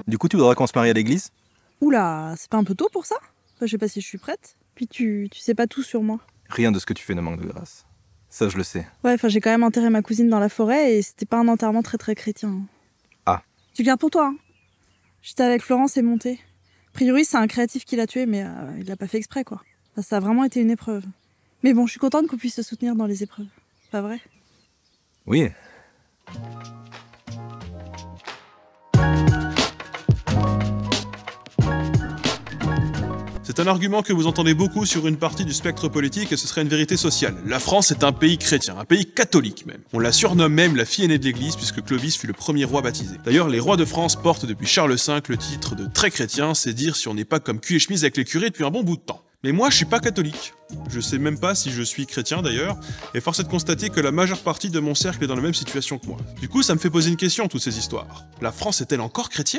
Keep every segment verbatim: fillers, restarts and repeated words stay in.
Du coup, tu voudrais qu'on se marie à l'église? Oula, c'est pas un peu tôt pour ça? Enfin, je sais pas si je suis prête. Puis tu, tu sais pas tout sur moi. Rien de ce que tu fais ne manque de grâce. Ça, je le sais. Ouais, enfin, j'ai quand même enterré ma cousine dans la forêt et c'était pas un enterrement très très chrétien. Ah. Tu le gardes pour toi, hein. J'étais avec Florence et Monté. A priori, c'est un créatif qui l'a tué, mais euh, il l'a pas fait exprès, quoi. Enfin, ça a vraiment été une épreuve. Mais bon, je suis contente qu'on puisse se soutenir dans les épreuves. Pas vrai? Oui. C'est un argument que vous entendez beaucoup sur une partie du spectre politique et ce serait une vérité sociale. La France est un pays chrétien, un pays catholique même. On la surnomme même la fille aînée de l'église puisque Clovis fut le premier roi baptisé. D'ailleurs, les rois de France portent depuis Charles cinq le titre de très chrétien, c'est dire si on n'est pas comme cul et chemise avec les curés depuis un bon bout de temps. Mais moi, je suis pas catholique. Je sais même pas si je suis chrétien d'ailleurs, et force est de constater que la majeure partie de mon cercle est dans la même situation que moi. Du coup, ça me fait poser une question, toutes ces histoires. La France est-elle encore chrétienne ?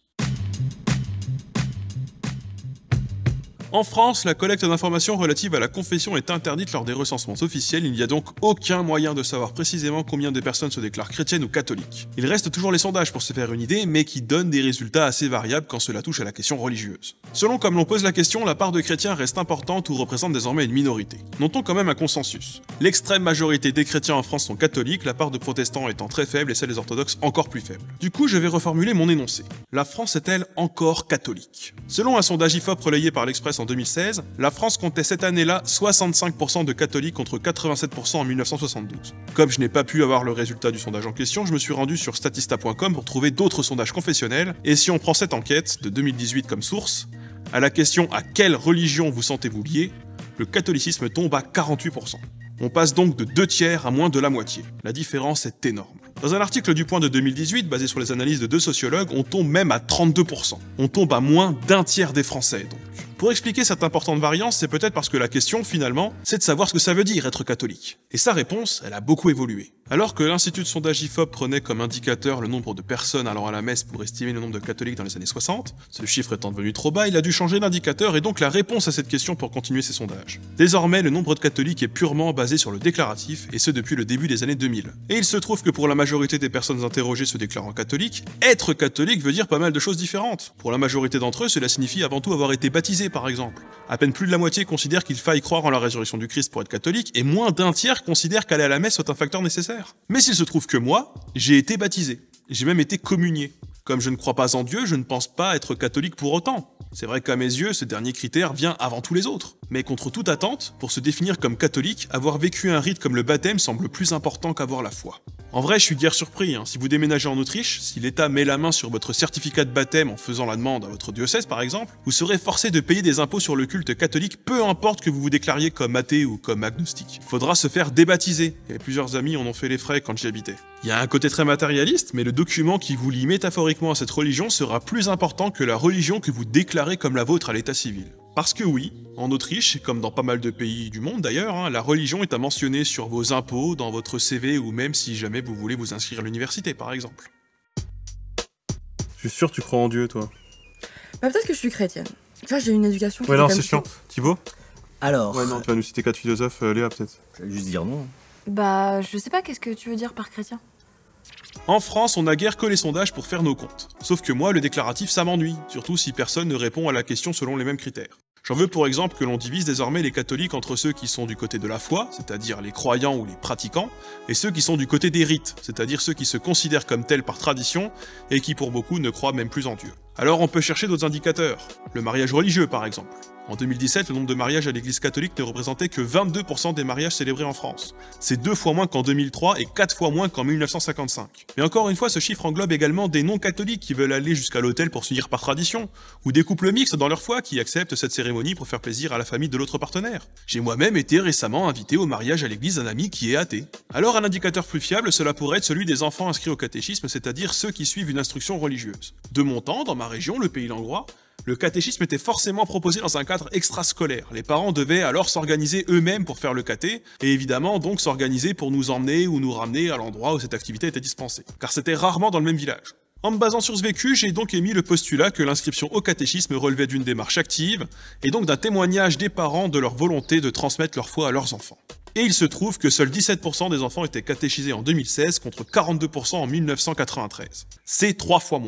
En France, la collecte d'informations relatives à la confession est interdite lors des recensements officiels, il n'y a donc aucun moyen de savoir précisément combien de personnes se déclarent chrétiennes ou catholiques. Il reste toujours les sondages pour se faire une idée, mais qui donnent des résultats assez variables quand cela touche à la question religieuse. Selon comme l'on pose la question, la part de chrétiens reste importante ou représente désormais une minorité. Notons quand même un consensus. L'extrême majorité des chrétiens en France sont catholiques, la part de protestants étant très faible et celle des orthodoxes encore plus faible. Du coup, je vais reformuler mon énoncé. La France est-elle encore catholique ? Selon un sondage I F O P relayé par l'Express en deux mille seize, la France comptait cette année-là soixante-cinq pour cent de catholiques contre quatre-vingt-sept pour cent en mille neuf cent soixante-douze. Comme je n'ai pas pu avoir le résultat du sondage en question, je me suis rendu sur statista point com pour trouver d'autres sondages confessionnels, et si on prend cette enquête de deux mille dix-huit comme source, à la question « À quelle religion vous sentez-vous lié ?», le catholicisme tombe à quarante-huit pour cent. On passe donc de deux tiers à moins de la moitié. La différence est énorme. Dans un article du Point de deux mille dix-huit, basé sur les analyses de deux sociologues, on tombe même à trente-deux pour cent. On tombe à moins d'un tiers des Français, donc. Pour expliquer cette importante variance, c'est peut-être parce que la question, finalement, c'est de savoir ce que ça veut dire être catholique. Et sa réponse, elle a beaucoup évolué. Alors que l'Institut de sondage I F O P prenait comme indicateur le nombre de personnes allant à la messe pour estimer le nombre de catholiques dans les années soixante, ce chiffre étant devenu trop bas, il a dû changer d'indicateur et donc la réponse à cette question pour continuer ses sondages. Désormais, le nombre de catholiques est purement basé sur le déclaratif, et ce depuis le début des années deux mille. Et il se trouve que pour la majorité des personnes interrogées se déclarant catholiques, être catholique veut dire pas mal de choses différentes. Pour la majorité d'entre eux, cela signifie avant tout avoir été baptisé, par exemple. À peine plus de la moitié considèrent qu'il faille croire en la résurrection du Christ pour être catholique, et moins d'un tiers considèrent qu'aller à la messe soit un facteur nécessaire. Mais s'il se trouve que moi, j'ai été baptisé. J'ai même été communié. Comme je ne crois pas en Dieu, je ne pense pas être catholique pour autant. C'est vrai qu'à mes yeux, ce dernier critère vient avant tous les autres. Mais contre toute attente, pour se définir comme catholique, avoir vécu un rite comme le baptême semble plus important qu'avoir la foi. En vrai, je suis guère surpris, hein. Si vous déménagez en Autriche, si l'État met la main sur votre certificat de baptême en faisant la demande à votre diocèse par exemple, vous serez forcé de payer des impôts sur le culte catholique, peu importe que vous vous déclariez comme athée ou comme agnostique. Il faudra se faire débaptiser, et plusieurs amis en ont fait les frais quand j'y habitais. Il y a un côté très matérialiste, mais le document qui vous lie métaphoriquement à cette religion sera plus important que la religion que vous déclarez comme la vôtre à l'état civil. Parce que oui, en Autriche, comme dans pas mal de pays du monde d'ailleurs, hein, la religion est à mentionner sur vos impôts, dans votre C V ou même si jamais vous voulez vous inscrire à l'université par exemple. Je suis sûr que tu crois en Dieu, toi. Bah peut-être que je suis chrétienne. Tu vois, j'ai une éducation... Ouais, non, c'est chiant. Thibaut ? Alors... Ouais, non, tu vas nous citer quatre philosophes, euh, Léa, peut-être. J'allais juste dire non. Bah, je sais pas, qu'est-ce que tu veux dire par chrétien ? En France, on n'a guère que les sondages pour faire nos comptes. Sauf que moi, le déclaratif, ça m'ennuie, surtout si personne ne répond à la question selon les mêmes critères. J'en veux pour exemple que l'on divise désormais les catholiques entre ceux qui sont du côté de la foi, c'est-à-dire les croyants ou les pratiquants, et ceux qui sont du côté des rites, c'est-à-dire ceux qui se considèrent comme tels par tradition, et qui pour beaucoup ne croient même plus en Dieu. Alors on peut chercher d'autres indicateurs, le mariage religieux par exemple. En deux mille dix-sept, le nombre de mariages à l'église catholique ne représentait que vingt-deux pour cent des mariages célébrés en France. C'est deux fois moins qu'en deux mille trois et quatre fois moins qu'en mille neuf cent cinquante-cinq. Mais encore une fois, ce chiffre englobe également des non-catholiques qui veulent aller jusqu'à l'autel pour s'unir par tradition, ou des couples mixtes dans leur foi qui acceptent cette cérémonie pour faire plaisir à la famille de l'autre partenaire. J'ai moi-même été récemment invité au mariage à l'église d'un ami qui est athée. Alors un indicateur plus fiable, cela pourrait être celui des enfants inscrits au catéchisme, c'est-à-dire ceux qui suivent une instruction religieuse. De mon temps, dans ma région, le Pays Langrois, le catéchisme était forcément proposé dans un cadre extrascolaire. Les parents devaient alors s'organiser eux-mêmes pour faire le caté, et évidemment donc s'organiser pour nous emmener ou nous ramener à l'endroit où cette activité était dispensée. Car c'était rarement dans le même village. En me basant sur ce vécu, j'ai donc émis le postulat que l'inscription au catéchisme relevait d'une démarche active, et donc d'un témoignage des parents de leur volonté de transmettre leur foi à leurs enfants. Et il se trouve que seuls dix-sept pour cent des enfants étaient catéchisés en deux mille seize contre quarante-deux pour cent en mille neuf cent quatre-vingt-treize. C'est trois fois moins.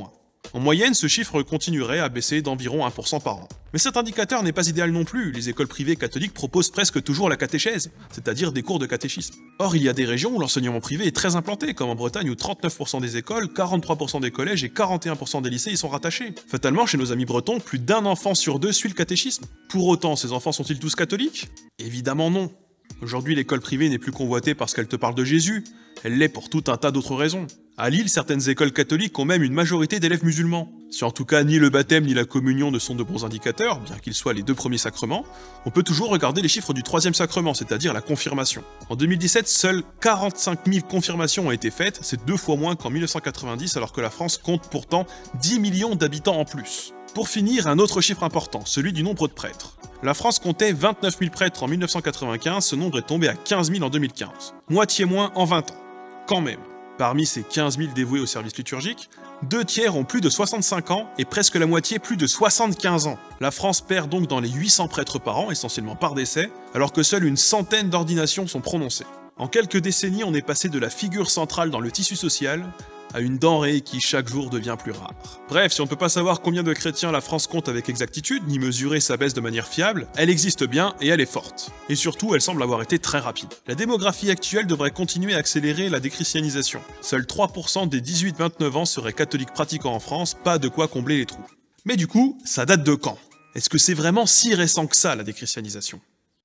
En moyenne, ce chiffre continuerait à baisser d'environ un pour cent par an. Mais cet indicateur n'est pas idéal non plus, les écoles privées catholiques proposent presque toujours la catéchèse, c'est-à-dire des cours de catéchisme. Or, il y a des régions où l'enseignement privé est très implanté, comme en Bretagne où trente-neuf pour cent des écoles, quarante-trois pour cent des collèges et quarante et un pour cent des lycées y sont rattachés. Fatalement, chez nos amis bretons, plus d'un enfant sur deux suit le catéchisme. Pour autant, ces enfants sont-ils tous catholiques? Évidemment non. Aujourd'hui, l'école privée n'est plus convoitée parce qu'elle te parle de Jésus, elle l'est pour tout un tas d'autres raisons. À Lille, certaines écoles catholiques ont même une majorité d'élèves musulmans. Si en tout cas ni le baptême ni la communion ne sont de bons indicateurs, bien qu'ils soient les deux premiers sacrements, on peut toujours regarder les chiffres du troisième sacrement, c'est-à-dire la confirmation. En deux mille dix-sept, seules quarante-cinq mille confirmations ont été faites, c'est deux fois moins qu'en mille neuf cent quatre-vingt-dix, alors que la France compte pourtant dix millions d'habitants en plus. Pour finir, un autre chiffre important, celui du nombre de prêtres. La France comptait vingt-neuf mille prêtres en mille neuf cent quatre-vingt-quinze, ce nombre est tombé à quinze mille en deux mille quinze. Moitié moins en vingt ans. Quand même. Parmi ces quinze mille dévoués au service liturgique, deux tiers ont plus de soixante-cinq ans et presque la moitié plus de soixante-quinze ans. La France perd donc dans les huit cents prêtres par an, essentiellement par décès, alors que seule une centaine d'ordinations sont prononcées. En quelques décennies, on est passé de la figure centrale dans le tissu social à une denrée qui chaque jour devient plus rare. Bref, si on ne peut pas savoir combien de chrétiens la France compte avec exactitude, ni mesurer sa baisse de manière fiable, elle existe bien et elle est forte. Et surtout, elle semble avoir été très rapide. La démographie actuelle devrait continuer à accélérer la déchristianisation. Seuls trois pour cent des dix-huit vingt-neuf ans seraient catholiques pratiquants en France, pas de quoi combler les trous. Mais du coup, ça date de quand? Est-ce que c'est vraiment si récent que ça, la déchristianisation?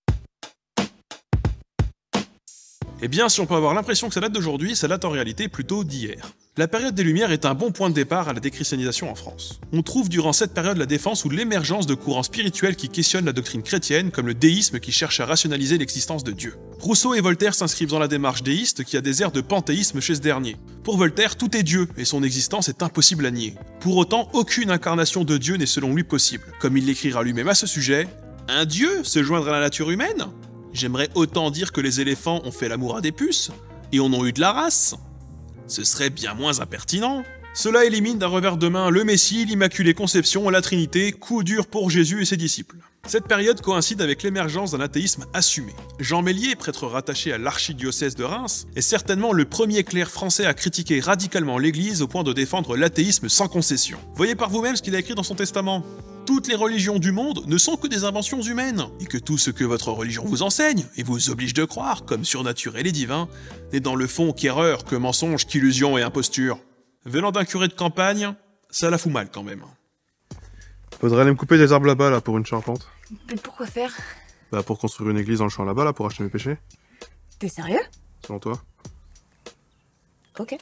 Eh bien, si on peut avoir l'impression que ça date d'aujourd'hui, ça date en réalité plutôt d'hier. La période des Lumières est un bon point de départ à la déchristianisation en France. On trouve durant cette période la défense ou l'émergence de courants spirituels qui questionnent la doctrine chrétienne, comme le déisme qui cherche à rationaliser l'existence de Dieu. Rousseau et Voltaire s'inscrivent dans la démarche déiste qui a des airs de panthéisme chez ce dernier. Pour Voltaire, tout est Dieu, et son existence est impossible à nier. Pour autant, aucune incarnation de Dieu n'est selon lui possible. Comme il l'écrira lui-même à ce sujet, « Un Dieu se joindre à la nature humaine ? J'aimerais autant dire que les éléphants ont fait l'amour à des puces, et en ont eu de la race. Ce serait bien moins impertinent. Cela élimine d'un revers de main le Messie, l'Immaculée Conception, la Trinité, coup dur pour Jésus et ses disciples. Cette période coïncide avec l'émergence d'un athéisme assumé. Jean Meslier, prêtre rattaché à l'archidiocèse de Reims, est certainement le premier clerc français à critiquer radicalement l'Église au point de défendre l'athéisme sans concession. Voyez par vous-même ce qu'il a écrit dans son testament. Toutes les religions du monde ne sont que des inventions humaines, et que tout ce que votre religion vous enseigne, et vous oblige de croire, comme surnaturel et divin, n'est dans le fond qu'erreur, que mensonge, qu'illusion et imposture. Venant d'un curé de campagne, ça la fout mal quand même. Faudrait aller me couper des arbres là-bas, là, pour une charpente. Mais pourquoi faire? Bah, pour construire une église dans le champ là-bas, là, pour acheter mes péchés. T'es sérieux? Selon toi. Ok.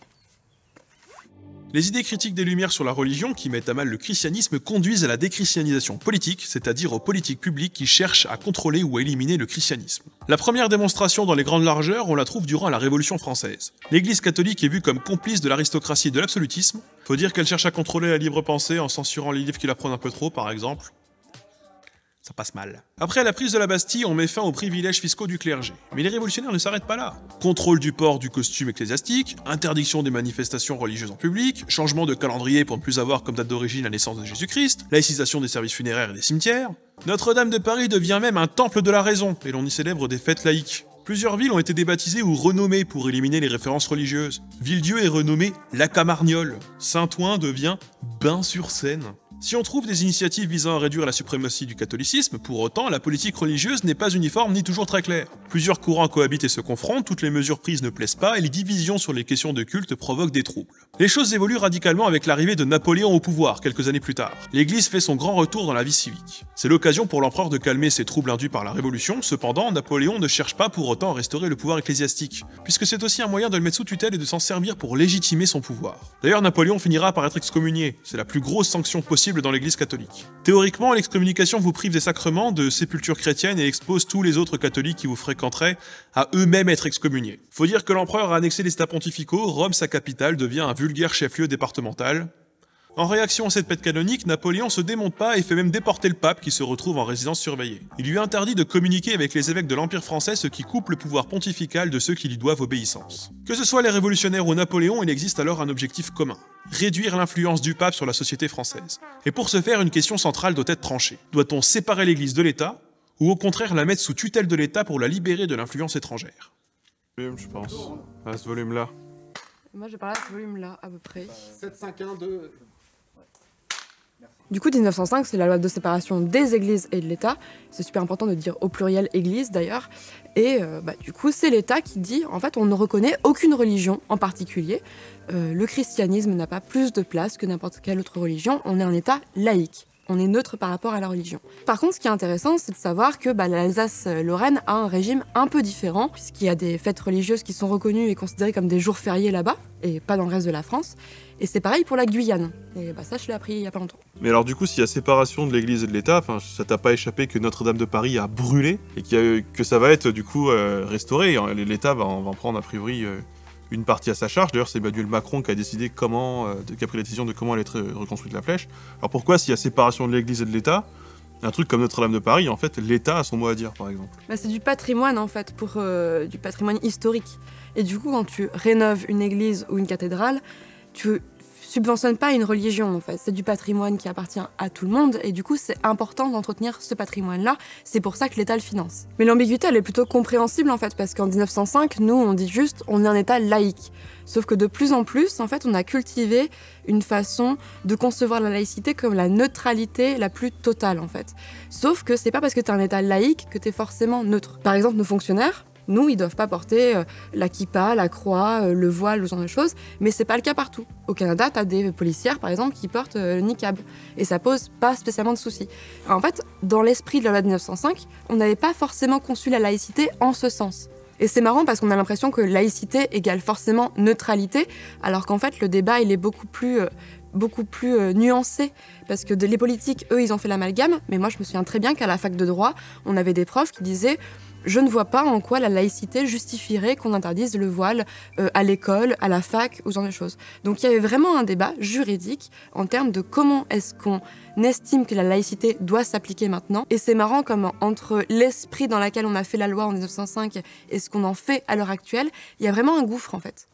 Les idées critiques des Lumières sur la religion qui mettent à mal le christianisme conduisent à la déchristianisation politique, c'est-à-dire aux politiques publiques qui cherchent à contrôler ou à éliminer le christianisme. La première démonstration dans les grandes largeurs, on la trouve durant la Révolution française. L'Église catholique est vue comme complice de l'aristocratie et de l'absolutisme. Faut dire qu'elle cherche à contrôler la libre pensée en censurant les livres qui la prennent un peu trop, par exemple. Ça passe mal. Après la prise de la Bastille, on met fin aux privilèges fiscaux du clergé. Mais les révolutionnaires ne s'arrêtent pas là. Contrôle du port du costume ecclésiastique, interdiction des manifestations religieuses en public, changement de calendrier pour ne plus avoir comme date d'origine la naissance de Jésus-Christ, laïcisation des services funéraires et des cimetières. Notre-Dame de Paris devient même un temple de la raison, et l'on y célèbre des fêtes laïques. Plusieurs villes ont été débaptisées ou renommées pour éliminer les références religieuses. Villedieu est renommé La Camargnole. Saint-Ouen devient Bain-sur-Seine. Si on trouve des initiatives visant à réduire la suprématie du catholicisme, pour autant, la politique religieuse n'est pas uniforme ni toujours très claire. Plusieurs courants cohabitent et se confrontent, toutes les mesures prises ne plaisent pas, et les divisions sur les questions de culte provoquent des troubles. Les choses évoluent radicalement avec l'arrivée de Napoléon au pouvoir, quelques années plus tard. L'Église fait son grand retour dans la vie civique. C'est l'occasion pour l'empereur de calmer ses troubles induits par la Révolution, cependant, Napoléon ne cherche pas pour autant à restaurer le pouvoir ecclésiastique, puisque c'est aussi un moyen de le mettre sous tutelle et de s'en servir pour légitimer son pouvoir. D'ailleurs, Napoléon finira par être excommunié, c'est la plus grosse sanction possible dans l'Église catholique. Théoriquement, l'excommunication vous prive des sacrements, de sépulture chrétienne et expose tous les autres catholiques qui vous fréquenteraient à eux-mêmes être excommuniés. Faut dire que l'empereur a annexé les États pontificaux, Rome, sa capitale, devient un vulgaire chef-lieu départemental. En réaction à cette pète canonique, Napoléon se démonte pas et fait même déporter le pape qui se retrouve en résidence surveillée. Il lui interdit de communiquer avec les évêques de l'Empire français, ce qui coupe le pouvoir pontifical de ceux qui lui doivent obéissance. Que ce soit les révolutionnaires ou Napoléon, il existe alors un objectif commun. Réduire l'influence du pape sur la société française. Et pour ce faire, une question centrale doit être tranchée. Doit-on séparer l'Église de l'État, ou au contraire la mettre sous tutelle de l'État pour la libérer de l'influence étrangère? Je pense. À ce volume-là. Moi, je parle à ce volume-là, à peu près. sept, cinq, un, deux... Du coup, dix-neuf cent cinq, c'est la loi de séparation des églises et de l'État. C'est super important de dire au pluriel église d'ailleurs. Et euh, bah, du coup, c'est l'État qui dit, en fait, on ne reconnaît aucune religion en particulier. Euh, le christianisme n'a pas plus de place que n'importe quelle autre religion. On est un État laïque. On est neutre par rapport à la religion. Par contre, ce qui est intéressant, c'est de savoir que bah, l'Alsace-Lorraine a un régime un peu différent, puisqu'il y a des fêtes religieuses qui sont reconnues et considérées comme des jours fériés là-bas, et pas dans le reste de la France. Et c'est pareil pour la Guyane. Et bah, ça, je l'ai appris il y a pas longtemps. Mais alors du coup, s'il y a séparation de l'église et de l'État, ça t'a pas échappé que Notre-Dame de Paris a brûlé, et a, que ça va être du coup euh, restauré, l'État va, va en prendre a priori... Euh, une partie à sa charge. D'ailleurs, c'est Emmanuel Macron qui a décidé comment, euh, qui a pris la décision de comment allait être reconstruite la flèche. Alors pourquoi, s'il y a séparation de l'Église et de l'État, un truc comme Notre-Dame de Paris, en fait, l'État a son mot à dire, par exemple? Bah, c'est du patrimoine, en fait, pour euh, du patrimoine historique. Et du coup, quand tu rénoves une église ou une cathédrale, tu subventionnes pas une religion, en fait. C'est du patrimoine qui appartient à tout le monde, et du coup, c'est important d'entretenir ce patrimoine-là. C'est pour ça que l'État le finance. Mais l'ambiguïté, elle est plutôt compréhensible, en fait, parce qu'en dix-neuf cent cinq, nous, on dit juste, on est un État laïque. Sauf que de plus en plus, en fait, on a cultivé une façon de concevoir la laïcité comme la neutralité la plus totale, en fait. Sauf que c'est pas parce que t'es un État laïque que t'es forcément neutre. Par exemple, nos fonctionnaires, nous, ils doivent pas porter euh, la kippa, la croix, euh, le voile, ce genre de choses, mais c'est pas le cas partout. Au Canada, t'as des policières, par exemple, qui portent euh, le niqab, et ça pose pas spécialement de soucis. En fait, dans l'esprit de la loi de mille neuf cent cinq, on n'avait pas forcément conçu la laïcité en ce sens. Et c'est marrant parce qu'on a l'impression que laïcité égale forcément neutralité, alors qu'en fait, le débat, il est beaucoup plus... Euh, beaucoup plus euh, nuancé, parce que de, les politiques, eux, ils ont fait l'amalgame, mais moi, je me souviens très bien qu'à la fac de droit, on avait des profs qui disaient « Je ne vois pas en quoi la laïcité justifierait qu'on interdise le voile euh, à l'école, à la fac, ou ce genre de choses. » Donc il y avait vraiment un débat juridique en termes de comment est-ce qu'on estime que la laïcité doit s'appliquer maintenant. Et c'est marrant comme entre l'esprit dans lequel on a fait la loi en dix-neuf cent cinq et ce qu'on en fait à l'heure actuelle, il y a vraiment un gouffre en fait.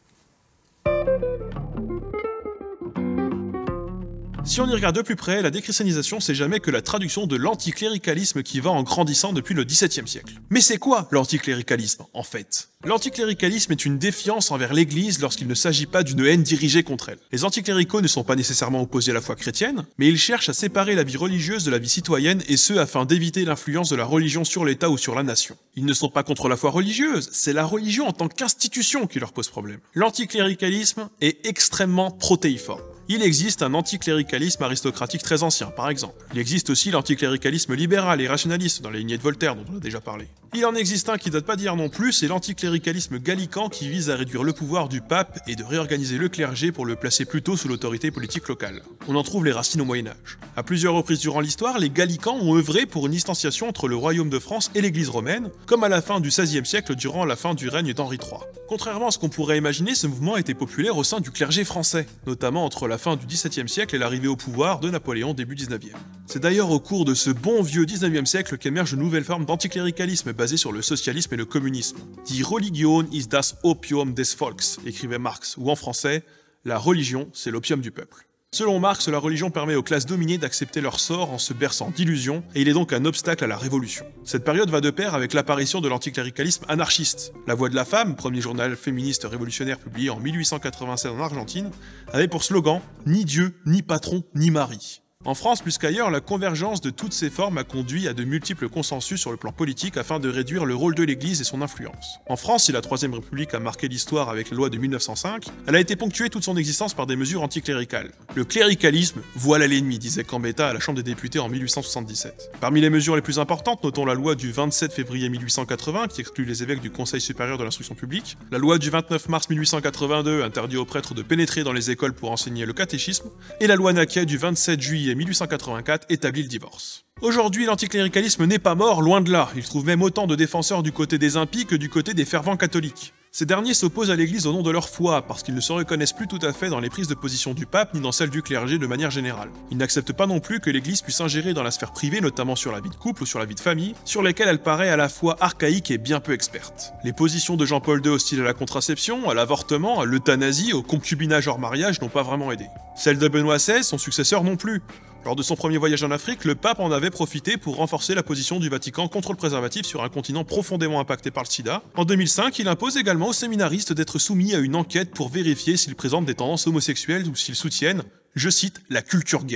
Si on y regarde de plus près, la déchristianisation c'est jamais que la traduction de l'anticléricalisme qui va en grandissant depuis le dix-septième siècle. Mais c'est quoi l'anticléricalisme, en fait? L'anticléricalisme est une défiance envers l'Église lorsqu'il ne s'agit pas d'une haine dirigée contre elle. Les anticléricaux ne sont pas nécessairement opposés à la foi chrétienne, mais ils cherchent à séparer la vie religieuse de la vie citoyenne, et ce afin d'éviter l'influence de la religion sur l'État ou sur la nation. Ils ne sont pas contre la foi religieuse, c'est la religion en tant qu'institution qui leur pose problème. L'anticléricalisme est extrêmement protéiforme. Il existe un anticléricalisme aristocratique très ancien, par exemple. Il existe aussi l'anticléricalisme libéral et rationaliste, dans la lignée de Voltaire, dont on a déjà parlé. Il en existe un qui date pas d'hier non plus, c'est l'anticléricalisme gallican qui vise à réduire le pouvoir du pape et de réorganiser le clergé pour le placer plutôt sous l'autorité politique locale. On en trouve les racines au Moyen-Âge. À plusieurs reprises durant l'histoire, les gallicans ont œuvré pour une distanciation entre le royaume de France et l'église romaine, comme à la fin du seizième siècle durant la fin du règne d'Henri trois. Contrairement à ce qu'on pourrait imaginer, ce mouvement était populaire au sein du clergé français, notamment entre la fin du dix-septième siècle et l'arrivée au pouvoir de Napoléon début dix-neuvième. C'est d'ailleurs au cours de ce bon vieux dix-neuvième siècle qu'émerge une nouvelle forme d'anticléricalisme basée sur le socialisme et le communisme. Die Religion ist das Opium des Volks, écrivait Marx, ou en français, la religion, c'est l'opium du peuple. Selon Marx, la religion permet aux classes dominées d'accepter leur sort en se berçant d'illusions, et il est donc un obstacle à la révolution. Cette période va de pair avec l'apparition de l'anticléricalisme anarchiste. La Voix de la Femme, premier journal féministe révolutionnaire publié en mille huit cent quatre-vingt-seize en Argentine, avait pour slogan « Ni Dieu, ni patron, ni mari ». En France, plus qu'ailleurs, la convergence de toutes ces formes a conduit à de multiples consensus sur le plan politique afin de réduire le rôle de l'Église et son influence. En France, si la Troisième République a marqué l'histoire avec la loi de mille neuf cent cinq, elle a été ponctuée toute son existence par des mesures anticléricales. Le cléricalisme, voilà l'ennemi, disait Gambetta à la Chambre des députés en mille huit cent soixante-dix-sept. Parmi les mesures les plus importantes, notons la loi du vingt-sept février mille huit cent quatre-vingts qui exclut les évêques du Conseil supérieur de l'instruction publique, la loi du vingt-neuf mars mille huit cent quatre-vingt-deux interdit aux prêtres de pénétrer dans les écoles pour enseigner le catéchisme, et la loi Naquet du vingt-sept juillet mille huit cent quatre-vingt-quatre établit le divorce. Aujourd'hui, l'anticléricalisme n'est pas mort, loin de là. Il trouve même autant de défenseurs du côté des impies que du côté des fervents catholiques. Ces derniers s'opposent à l'Église au nom de leur foi, parce qu'ils ne se reconnaissent plus tout à fait dans les prises de position du pape ni dans celles du clergé de manière générale. Ils n'acceptent pas non plus que l'Église puisse ingérer dans la sphère privée, notamment sur la vie de couple ou sur la vie de famille, sur lesquelles elle paraît à la fois archaïque et bien peu experte. Les positions de Jean-Paul deux hostiles à la contraception, à l'avortement, à l'euthanasie, au concubinage hors mariage n'ont pas vraiment aidé. Celles de Benoît seize, son successeur non plus. Lors de son premier voyage en Afrique, le pape en avait profité pour renforcer la position du Vatican contre le préservatif sur un continent profondément impacté par le sida. En deux mille cinq, il impose également aux séminaristes d'être soumis à une enquête pour vérifier s'ils présentent des tendances homosexuelles ou s'ils soutiennent, je cite, la culture gay.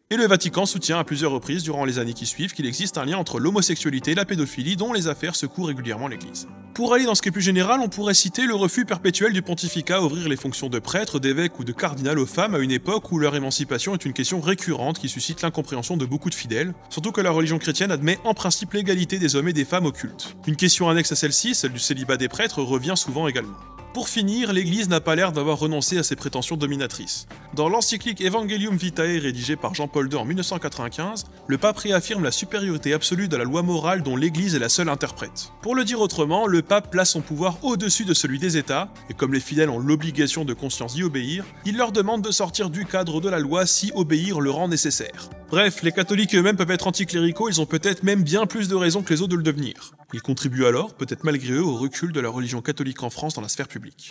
Et le Vatican soutient à plusieurs reprises durant les années qui suivent qu'il existe un lien entre l'homosexualité et la pédophilie dont les affaires secouent régulièrement l'Église. Pour aller dans ce qui est plus général, on pourrait citer le refus perpétuel du pontificat à ouvrir les fonctions de prêtre, d'évêque ou de cardinal aux femmes à une époque où leur émancipation est une question récurrente qui suscite l'incompréhension de beaucoup de fidèles, surtout que la religion chrétienne admet en principe l'égalité des hommes et des femmes au culte. Une question annexe à celle-ci, celle du célibat des prêtres, revient souvent également. Pour finir, l'Église n'a pas l'air d'avoir renoncé à ses prétentions dominatrices. Dans l'encyclique Evangelium Vitae rédigée par Jean-Paul deux en mille neuf cent quatre-vingt-quinze, le pape réaffirme la supériorité absolue de la loi morale dont l'Église est la seule interprète. Pour le dire autrement, le pape place son pouvoir au-dessus de celui des États, et comme les fidèles ont l'obligation de conscience d'y obéir, il leur demande de sortir du cadre de la loi si obéir le rend nécessaire. Bref, les catholiques eux-mêmes peuvent être anticléricaux, ils ont peut-être même bien plus de raisons que les autres de le devenir. Ils contribuent alors, peut-être malgré eux, au recul de la religion catholique en France dans la sphère publique.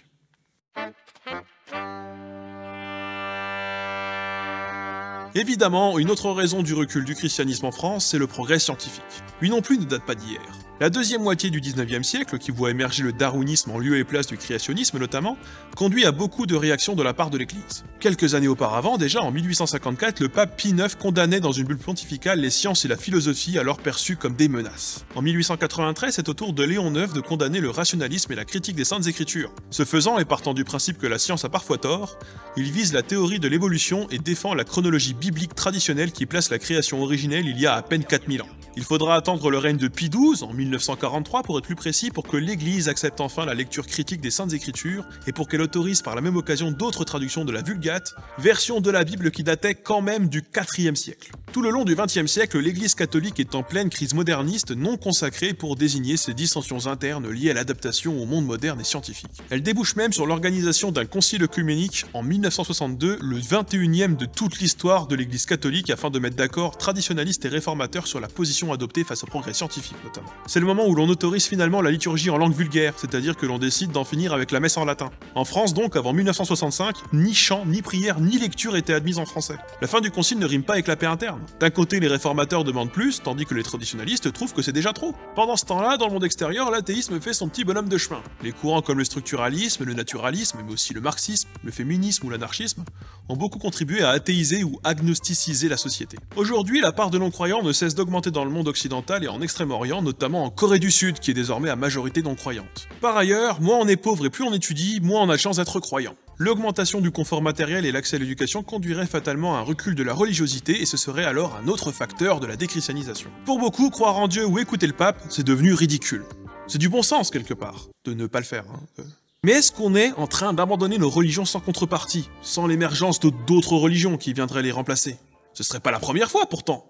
Évidemment, une autre raison du recul du christianisme en France, c'est le progrès scientifique. Lui non plus ne date pas d'hier. La deuxième moitié du dix-neuvième siècle, qui voit émerger le darwinisme en lieu et place du créationnisme notamment, conduit à beaucoup de réactions de la part de l'Église. Quelques années auparavant, déjà en mille huit cent cinquante-quatre, le pape Pie neuf condamnait dans une bulle pontificale les sciences et la philosophie alors perçues comme des menaces. En mille huit cent quatre-vingt-treize, c'est au tour de Léon neuf de condamner le rationalisme et la critique des Saintes Écritures. Ce faisant, et partant du principe que la science a parfois tort, il vise la théorie de l'évolution et défend la chronologie biblique traditionnelle qui place la création originelle il y a à peine quatre mille ans. Il faudra attendre le règne de Pie douze, en mille neuf cent quarante-trois pour être plus précis, pour que l'Église accepte enfin la lecture critique des Saintes Écritures et pour qu'elle autorise par la même occasion d'autres traductions de la Vulgate, version de la Bible qui datait quand même du quatrième siècle. Tout le long du vingtième siècle, l'Église catholique est en pleine crise moderniste non consacrée pour désigner ses dissensions internes liées à l'adaptation au monde moderne et scientifique. Elle débouche même sur l'organisation d'un concile œcuménique en mille neuf cent soixante-deux, le vingt et unième de toute l'histoire de l'Église catholique afin de mettre d'accord traditionalistes et réformateurs sur la position adoptée face au progrès scientifique notamment. C'est le moment où l'on autorise finalement la liturgie en langue vulgaire, c'est-à-dire que l'on décide d'en finir avec la messe en latin. En France donc, avant mille neuf cent soixante-cinq, ni chant, ni prière, ni lecture étaient admises en français. La fin du concile ne rime pas avec la paix interne. D'un côté, les réformateurs demandent plus, tandis que les traditionalistes trouvent que c'est déjà trop. Pendant ce temps-là, dans le monde extérieur, l'athéisme fait son petit bonhomme de chemin. Les courants comme le structuralisme, le naturalisme, mais aussi le marxisme, le féminisme ou l'anarchisme, ont beaucoup contribué à athéiser ou agnosticiser la société. Aujourd'hui, la part de non-croyants ne cesse d'augmenter dans le monde occidental et en Extrême-Orient, notamment en Corée du Sud, qui est désormais à majorité non-croyante. Par ailleurs, moins on est pauvre et plus on étudie, moins on a de chance d'être croyant. L'augmentation du confort matériel et l'accès à l'éducation conduirait fatalement à un recul de la religiosité et ce serait alors un autre facteur de la déchristianisation. Pour beaucoup, croire en Dieu ou écouter le pape, c'est devenu ridicule. C'est du bon sens quelque part, de ne pas le faire. Hein. Mais est-ce qu'on est en train d'abandonner nos religions sans contrepartie, sans l'émergence d'autres religions qui viendraient les remplacer? Ce serait pas la première fois pourtant.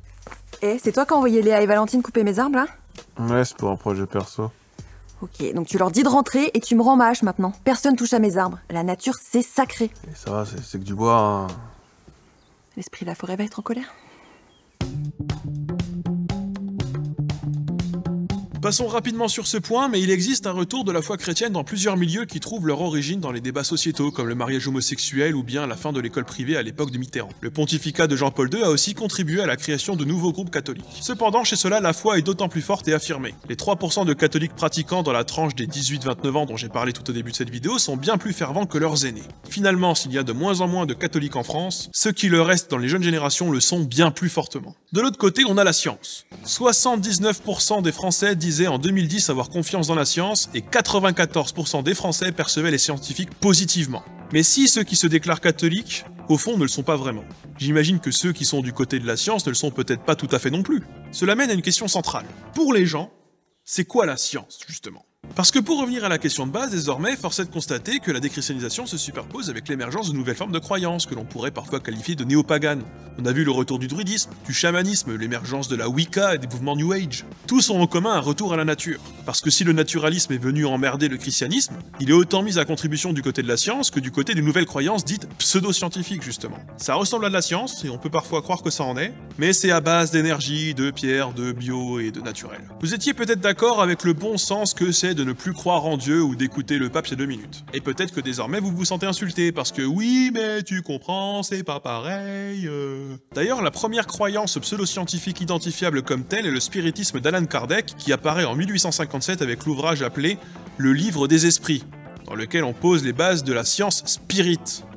Eh, c'est toi qui as envoyé Léa et Valentine couper mes arbres, là? Ouais, c'est pour un projet perso. Ok, donc tu leur dis de rentrer et tu me rends ma hache maintenant. Personne touche à mes arbres. La nature, c'est sacré. Et ça va, c'est que du bois, hein. L'esprit de la forêt va être en colère. Passons rapidement sur ce point, mais il existe un retour de la foi chrétienne dans plusieurs milieux qui trouvent leur origine dans les débats sociétaux, comme le mariage homosexuel ou bien la fin de l'école privée à l'époque de Mitterrand. Le pontificat de Jean-Paul deux a aussi contribué à la création de nouveaux groupes catholiques. Cependant, chez cela, la foi est d'autant plus forte et affirmée. Les trois pour cent de catholiques pratiquants dans la tranche des dix-huit à vingt-neuf ans dont j'ai parlé tout au début de cette vidéo sont bien plus fervents que leurs aînés. Finalement, s'il y a de moins en moins de catholiques en France, ceux qui le restent dans les jeunes générations le sont bien plus fortement. De l'autre côté, on a la science. soixante-dix-neuf pour cent des Français disaient en deux mille dix avoir confiance dans la science et quatre-vingt-quatorze pour cent des Français percevaient les scientifiques positivement. Mais si ceux qui se déclarent catholiques, au fond, ne le sont pas vraiment. J'imagine que ceux qui sont du côté de la science ne le sont peut-être pas tout à fait non plus. Cela mène à une question centrale. Pour les gens, c'est quoi la science, justement ? Parce que pour revenir à la question de base, désormais, force est de constater que la déchristianisation se superpose avec l'émergence de nouvelles formes de croyances, que l'on pourrait parfois qualifier de néopaganes. On a vu le retour du druidisme, du chamanisme, l'émergence de la Wicca et des mouvements New Age. Tous ont en commun un retour à la nature. Parce que si le naturalisme est venu emmerder le christianisme, il est autant mis à contribution du côté de la science que du côté des nouvelles croyances dites pseudo-scientifiques, justement. Ça ressemble à de la science, et on peut parfois croire que ça en est, mais c'est à base d'énergie, de pierre, de bio et de naturel. Vous étiez peut-être d'accord avec le bon sens que c'est de ne plus croire en Dieu ou d'écouter le pape ces deux minutes. Et peut-être que désormais vous vous sentez insulté parce que oui, mais tu comprends, c'est pas pareil. Euh... D'ailleurs, la première croyance pseudo-scientifique identifiable comme telle est le spiritisme d'Alan Kardec qui apparaît en mille huit cent cinquante-sept avec l'ouvrage appelé Le Livre des Esprits, dans lequel on pose les bases de la science spirit.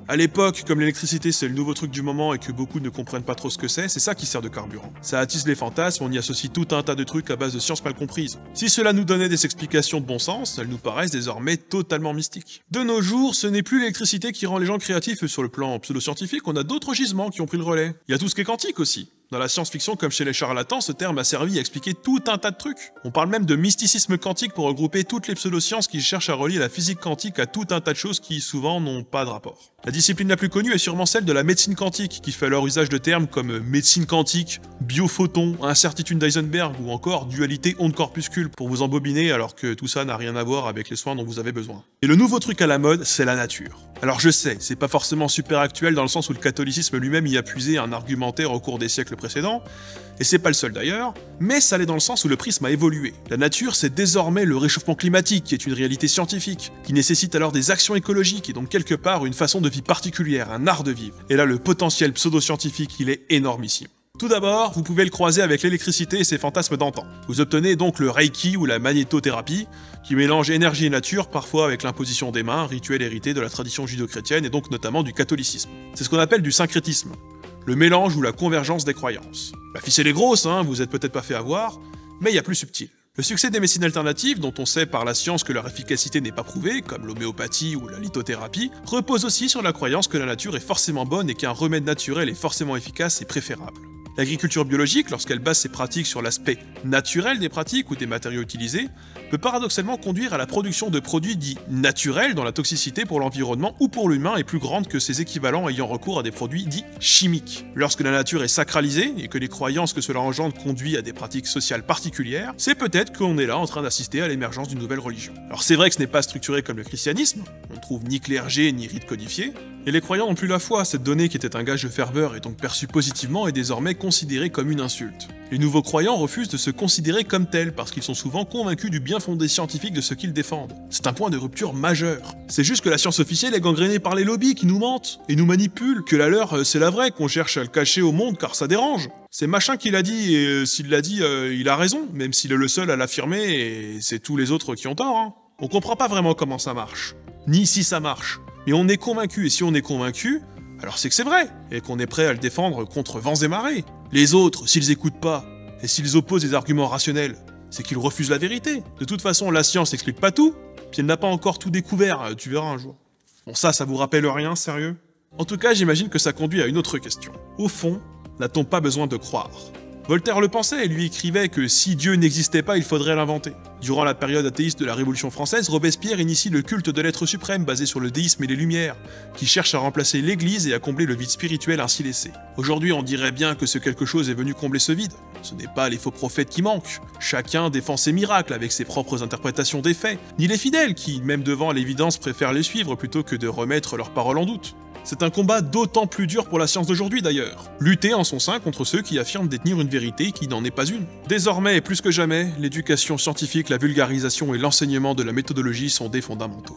À l'époque, comme l'électricité c'est le nouveau truc du moment et que beaucoup ne comprennent pas trop ce que c'est, c'est ça qui sert de carburant. Ça attise les fantasmes, on y associe tout un tas de trucs à base de sciences mal comprises. Si cela nous donnait des explications de bon sens, elles nous paraissent désormais totalement mystiques. De nos jours, ce n'est plus l'électricité qui rend les gens créatifs sur le plan pseudo-scientifique, on a d'autres gisements qui ont pris le relais. Il y a tout ce qui est quantique aussi. Dans la science-fiction comme chez les charlatans, ce terme a servi à expliquer tout un tas de trucs. On parle même de mysticisme quantique pour regrouper toutes les pseudosciences qui cherchent à relier la physique quantique à tout un tas de choses qui souvent n'ont pas de rapport. La discipline la plus connue est sûrement celle de la médecine quantique, qui fait alors usage de termes comme médecine quantique, biophoton, incertitude d'Heisenberg ou encore dualité onde-corpuscule pour vous embobiner alors que tout ça n'a rien à voir avec les soins dont vous avez besoin. Et le nouveau truc à la mode, c'est la nature. Alors je sais, c'est pas forcément super actuel dans le sens où le catholicisme lui-même y a puisé un argumentaire au cours des siècles précédents, et c'est pas le seul d'ailleurs, mais ça l'est dans le sens où le prisme a évolué. La nature, c'est désormais le réchauffement climatique, qui est une réalité scientifique, qui nécessite alors des actions écologiques et donc quelque part une façon de vie particulière, un art de vivre. Et là, le potentiel pseudo-scientifique, il est énormissime. Tout d'abord, vous pouvez le croiser avec l'électricité et ses fantasmes d'antan. Vous obtenez donc le Reiki ou la magnétothérapie, qui mélange énergie et nature, parfois avec l'imposition des mains, rituel hérité de la tradition judéo-chrétienne et donc notamment du catholicisme. C'est ce qu'on appelle du syncrétisme, le mélange ou la convergence des croyances. La ficelle est grosse, hein, vous êtes peut-être pas fait avoir, mais il y a plus subtil. Le succès des médecines alternatives, dont on sait par la science que leur efficacité n'est pas prouvée, comme l'homéopathie ou la lithothérapie, repose aussi sur la croyance que la nature est forcément bonne et qu'un remède naturel est forcément efficace et préférable. L'agriculture biologique, lorsqu'elle base ses pratiques sur l'aspect naturel des pratiques ou des matériaux utilisés, peut paradoxalement conduire à la production de produits dits naturels dont la toxicité pour l'environnement ou pour l'humain est plus grande que ses équivalents ayant recours à des produits dits chimiques. Lorsque la nature est sacralisée et que les croyances que cela engendre conduisent à des pratiques sociales particulières, c'est peut-être qu'on est là en train d'assister à l'émergence d'une nouvelle religion. Alors c'est vrai que ce n'est pas structuré comme le christianisme, on ne trouve ni clergé ni rite codifié, et les croyants n'ont plus la foi, cette donnée qui était un gage de ferveur et donc perçue positivement est désormais considérée comme une insulte. Les nouveaux croyants refusent de se considérer comme tels parce qu'ils sont souvent convaincus du bien fondé scientifique de ce qu'ils défendent. C'est un point de rupture majeur. C'est juste que la science officielle est gangrénée par les lobbies qui nous mentent et nous manipulent, que la leur c'est la vraie, qu'on cherche à le cacher au monde car ça dérange. C'est machin qui l'a dit et euh, s'il l'a dit, euh, il a raison, même s'il est le seul à l'affirmer et c'est tous les autres qui ont tort. Hein. On comprend pas vraiment comment ça marche, ni si ça marche. Mais on est convaincu, et si on est convaincu, alors c'est que c'est vrai, et qu'on est prêt à le défendre contre vents et marées. Les autres, s'ils écoutent pas, et s'ils opposent des arguments rationnels, c'est qu'ils refusent la vérité. De toute façon, la science n'explique pas tout, puis elle n'a pas encore tout découvert, tu verras un jour. Bon ça, ça vous rappelle rien, sérieux? En tout cas, j'imagine que ça conduit à une autre question. Au fond, n'a-t-on pas besoin de croire? Voltaire le pensait et lui écrivait que si Dieu n'existait pas, il faudrait l'inventer. Durant la période athéiste de la Révolution française, Robespierre initie le culte de l'être suprême basé sur le déisme et les Lumières, qui cherche à remplacer l'Église et à combler le vide spirituel ainsi laissé. Aujourd'hui, on dirait bien que ce quelque chose est venu combler ce vide. Ce n'est pas les faux prophètes qui manquent. Chacun défend ses miracles avec ses propres interprétations des faits, ni les fidèles qui, même devant l'évidence, préfèrent les suivre plutôt que de remettre leurs paroles en doute. C'est un combat d'autant plus dur pour la science d'aujourd'hui d'ailleurs. Lutter en son sein contre ceux qui affirment détenir une vérité qui n'en est pas une. Désormais et plus que jamais, l'éducation scientifique, la vulgarisation et l'enseignement de la méthodologie sont des fondamentaux.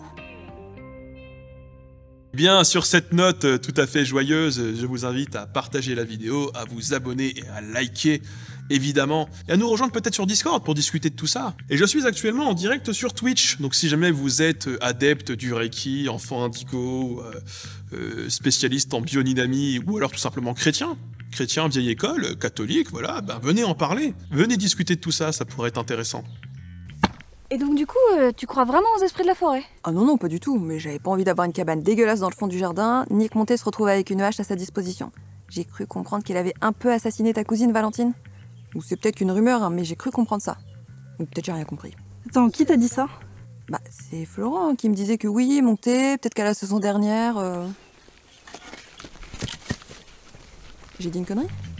Bien, sur cette note tout à fait joyeuse, je vous invite à partager la vidéo, à vous abonner et à liker, évidemment, et à nous rejoindre peut-être sur Discord pour discuter de tout ça. Et je suis actuellement en direct sur Twitch, donc si jamais vous êtes adepte du Reiki, enfant indigo, euh, euh, spécialiste en biodynamie, ou alors tout simplement chrétien, chrétien vieille école, catholique, voilà, ben venez en parler. Venez discuter de tout ça, ça pourrait être intéressant. Et donc du coup, euh, tu crois vraiment aux esprits de la forêt? Ah non, non, pas du tout, mais j'avais pas envie d'avoir une cabane dégueulasse dans le fond du jardin, ni que Monté se retrouve avec une hache à sa disposition. J'ai cru comprendre qu'il avait un peu assassiné ta cousine Valentine. Ou c'est peut-être qu'une rumeur, hein, mais j'ai cru comprendre ça. Ou peut-être j'ai rien compris. Attends, qui t'a dit ça? Bah, c'est Florent hein, qui me disait que oui, Monté, peut-être qu'à la saison dernière... Euh... J'ai dit une connerie?